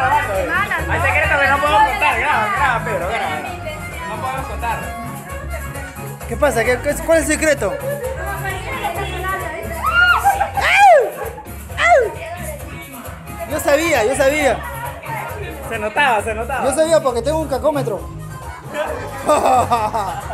grabando. Hay secretos que no podemos contar. Graba, Pedro, graba. No podemos contar. ¿Qué pasa? ¿Cuál es el secreto? Yo sabía. Se notaba. Yo sabía porque tengo un cacómetro.